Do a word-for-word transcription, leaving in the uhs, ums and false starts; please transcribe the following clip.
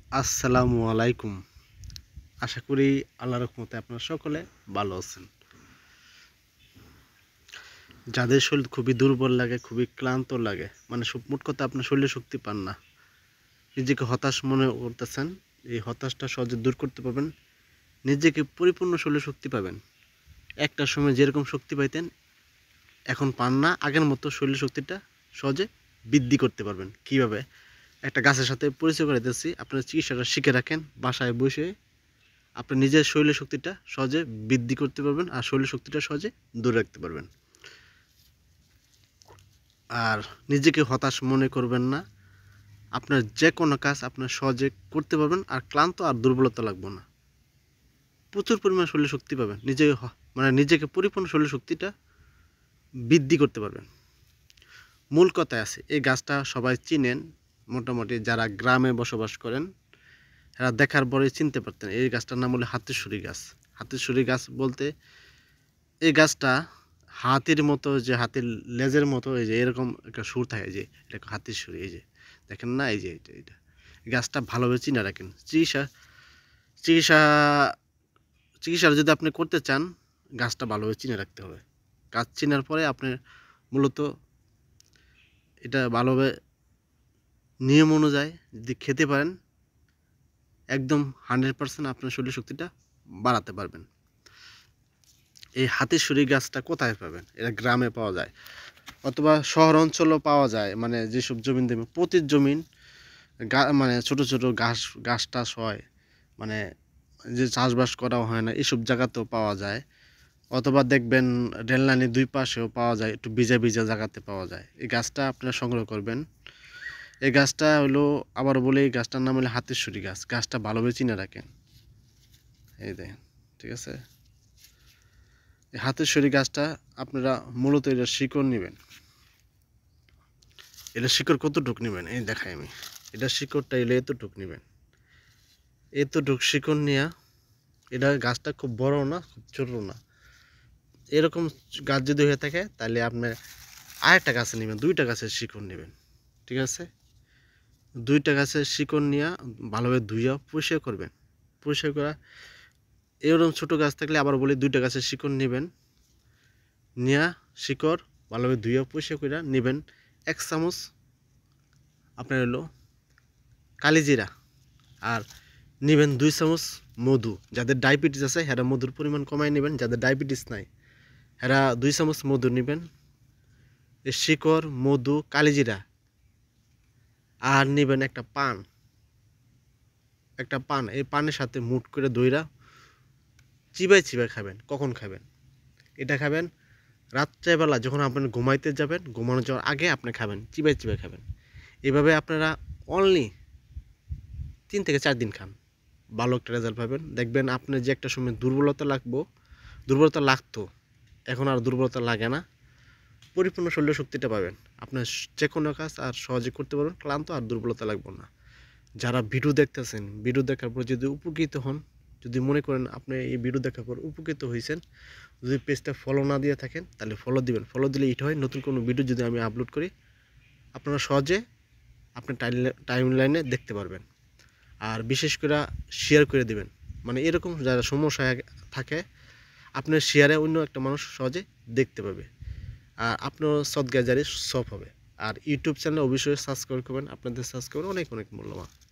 আসসালামু আলাইকুম। আশা করি আল্লাহর রহমতে আপনারা সকলে ভালো আছেন। যাদের শরীর খুবই দুর্বল লাগে, খুবই ক্লান্ত লাগে, মানে সব মোট কথা আপনার শরীরে শক্তি পান না, নিজেকে হতাশ মনে করতেছেন, এই হতাশটা সহজে দূর করতে পারবেন। নিজেকে পরিপূর্ণ শরীরে শক্তি পাবেন। একটা সময় যেরকম শক্তি পাইতেন এখন পান না, আগের মতো শরীর শক্তিটা সহজে বৃদ্ধি করতে পারবেন। কিভাবে? একটা গাছের সাথে পরিচয় করে দিচ্ছি, আপনার চিকিৎসাটা শিখে রাখেন, বাসায় বসে আপনি নিজের শরীরের শক্তিটা সহজে বৃদ্ধি করতে পারবেন আর শরীরের শক্তিটা সহজে ধরে রাখতে পারবেন। আর নিজেকে হতাশ মনে করবেন না, আপনার যে কোনো কাজ আপনার সহজে করতে পারবেন আর ক্লান্ত আর দুর্বলতা লাগবে না। প্রচুর পরিমাণ শরীর শক্তি পাবেন, নিজে মানে নিজেকে পরিপূর্ণ শরীর শক্তিটা বৃদ্ধি করতে পারবেন। মূল কথায় আছে, এই গাছটা সবাই চিনেন, মোটামুটি যারা গ্রামে বসবাস করেন এরা দেখার পরে চিনতে পারতেন। এই গাছটার নাম হলো হাতিশুরি গাছ। হাতিশুরি গাছ বলতে এই গাছটা হাতির মতো, যে হাতির লেজের মতো এই যে এরকম একটা সুর থাকে, যে এটা হাতির সুর, এই যে দেখেন না, এই যে এটা এটা গাছটা ভালোভাবে চিনে রাখেন। চিকিৎসা চিকিৎসা চিকিৎসা যদি আপনি করতে চান, গাছটা ভালোভাবে চিনে রাখতে হবে। গাছ চেনার পরে আপনি মূলত এটা ভালোভাবে নিয়ম অনুযায়ী যদি খেতে পারেন, একদম হান্ড্রেড পার্সেন্ট আপনার শরীর শক্তিটা বাড়াতে পারবেন। এই হাতিশুরি গাছটা কোথায় পাবেন? এটা গ্রামে পাওয়া যায় অথবা শহর অঞ্চলেও পাওয়া যায়। মানে যেসব জমিন দেবে প্রতি জমিন মানে ছোট ছোট ঘাস ঘাস টাস হয়, মানে যে চাষবাস করা হয় না, এসব জায়গাতেও পাওয়া যায়। অথবা দেখবেন রেললাইনের দুই পাশেও পাওয়া যায়, একটু ভিজা ভিজা জায়গাতে পাওয়া যায়। এই গাছটা আপনারা সংগ্রহ করবেন। এই গাছটা হলো, আবার বলে, এই গাছটার নাম হলো হাতিশুরি গাছ। গাছটা ভালোভাবে চিনে রাখেন, এই দেখেন, ঠিক আছে। এই হাতিশুরি গাছটা আপনারা মূলত এটা শিকড় নেবেন। এটা শিকড় কতটুক নেবেন এই দেখাই আমি। এটা শিকড়টা এলে এতটুক নেবেন, এতটুক শিকড় নেওয়া। এটা গাছটা খুব বড় না, খুব ছোট না, এরকম গাছ যদি হয়ে থাকে তাহলে আপনার আরেকটা গাছে নেবেন, দুইটা গাছের শিকড় নেবেন, ঠিক আছে। দুইটা গাছের শিকড় নিয়ে ভালোভাবে ধুইয়া পরিষ্কার করবেন। পরিষ্কার করা এরকম ছোট গাছ থাকলে আবার বলি, দুইটা গাছের শিকড় নেবেন, নিয়ে শিকড় ভালোভাবে ধুইয়া পরিষ্কার করে নেবেন। এক চামচ আপনার হলো কালিজিরা, আর নেবেন দুই চামচ মধু। যাদের ডায়াবেটিস আছে হেরা মধুর পরিমাণ কমাই নেবেন, যাদের ডায়াবেটিস নাই হেরা দুই চামচ মধু নেবেন। এই শিকড়, মধু, কালিজিরা, আর নেবেন একটা পান। একটা পান, এই পানের সাথে মুট করে দইরা চিবাই চিবাই খাবেন। কখন খাবেন? এটা খাবেন রাত্রেবেলা, যখন আপনি ঘুমাইতে যাবেন, ঘুমানো যাওয়ার আগে আপনি খাবেন, চিবাই চিবাই খাবেন। এভাবে আপনারা অনলি তিন থেকে চার দিন খান, ভালো একটা রেজাল্ট পাবেন। দেখবেন আপনার যে একটা সময় দুর্বলতা লাগবো, দুর্বলতা লাগতো, এখন আর দুর্বলতা লাগে না, পরিপূর্ণ শরীর শক্তিটা পাবেন। আপনার যে কোনো কাজ আর সহজে করতে পারবেন, ক্লান্ত আর দুর্বলতা লাগবে না। যারা ভিডিও দেখতেছেন, ভিডিও দেখার পর যদি উপকৃত হন, যদি মনে করেন আপনি এই ভিডিও দেখার পর উপকৃত হয়েছেন, যদি পেজটা ফলো না দিয়ে থাকেন তাহলে ফলো দিবেন। ফলো দিলে এটা হয়, নতুন কোনো ভিডিও যদি আমি আপলোড করি আপনারা সহজে আপনার টাইম লাইনে দেখতে পারবেন। আর বিশেষ করে শেয়ার করে দিবেন, মানে এরকম যারা সমস্যা থাকে আপনার শেয়ারে অন্য একটা মানুষ সহজে দেখতে পাবে, আর আপনার সদগায় জারি সব হবে। আর ইউটিউব চ্যানেলে অবশ্যই সাবস্ক্রাইব করবেন, আপনাদের সাবস্ক্রাইব অনেক অনেক মূল্যবান।